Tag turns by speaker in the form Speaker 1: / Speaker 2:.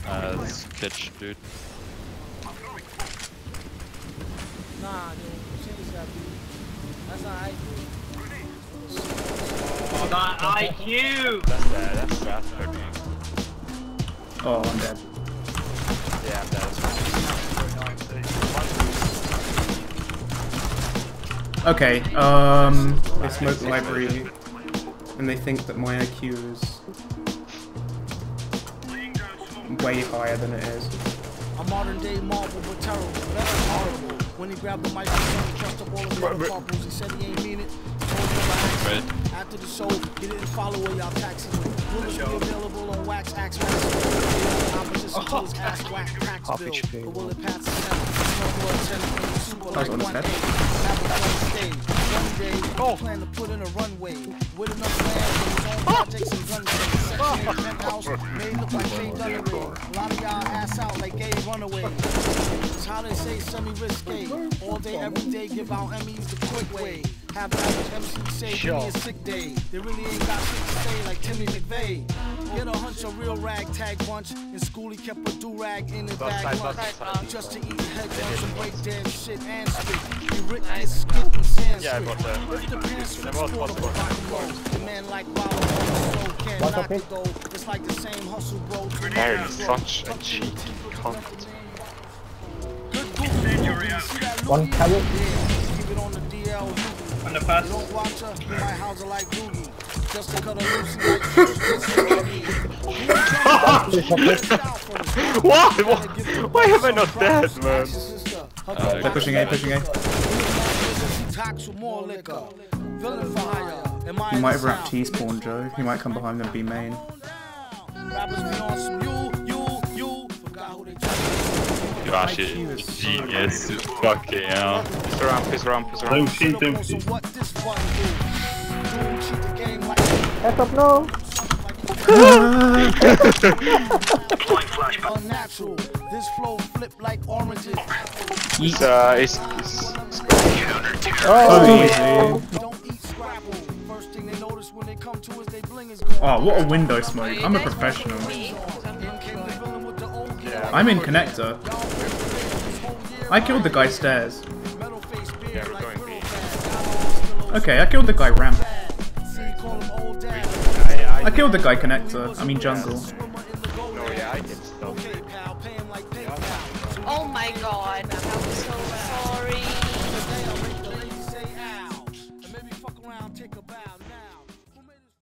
Speaker 1: This kitchen, dude.
Speaker 2: Nah, dude. Change that, dude. That's not IQ.
Speaker 3: Oh, that IQ!
Speaker 1: That's bad, that's fast for me.
Speaker 4: Oh, I'm dead.
Speaker 1: Yeah, I'm dead.
Speaker 4: Okay, they smoke the library, and they think that my IQ is way higher than it is.
Speaker 2: A modern day marvel, but terrible. That's horrible. When he grabbed the microphone and trussed up all of the other purples, he said he ain't mean it.
Speaker 1: Right.
Speaker 2: After the show, he didn't follow where y'all taxes went. Will be available on Wax Axe Wax. Opposition to his ass whack tax bill. But will it pass the Senate? No more attending super like 1A. Have a fun stage. One day, plan to put in a runway. With enough land for his own projects and gun games. Section 8 penthouse, made look like Jay Dunaway. A lot of y'all ass out like gay runaways. It's how they say semi-risque. All day, every day, give out Emmys the quick way. Have average MC say, give me a sick day. They really ain't got shit to say like Timmy McVeigh. Get a hunch, a real ragtag bunch. In school he kept a do-rag in his bag lunch. Just to eat head guns and break dance shit and spit. He ripped his skit and Sanskrit.
Speaker 1: Yeah, I got that.
Speaker 2: If the pants fit
Speaker 1: was
Speaker 2: sport of a
Speaker 1: possible.
Speaker 2: rock and roll. The man like Rollo, so can't knock it though. It's like the same hustle, bro.
Speaker 1: They're such a cheeky cunt.
Speaker 5: One carrot.
Speaker 2: Keep it on the DL.
Speaker 3: On the pass.
Speaker 2: Don't watch her, you might house her like Doogie. Just to cut her loose like
Speaker 1: Why? Why am I not dead, man?
Speaker 4: They're pushing A, pushing A. He might have wrapped T-spawn, Joe. He might come behind and be main.
Speaker 1: You're actually a genius. Fucking hell. He's around, he's around, he's around.
Speaker 3: Don't cheat, don't cheat.
Speaker 5: Heads up, no.
Speaker 2: Unnatural. This flow flip like oranges.
Speaker 1: He's
Speaker 4: Oh,
Speaker 2: Don't eat scrapple. First thing they notice when they come to us, they bling is gone.
Speaker 4: oh, what a window smoke. I'm a professional. I'm in connector. I killed the guy stairs.
Speaker 1: Yeah, we're going B.
Speaker 4: Okay, I killed the guy ramp. I killed the guy connector. I mean jungle.
Speaker 1: No, yeah, I did stuff.
Speaker 6: Oh my god.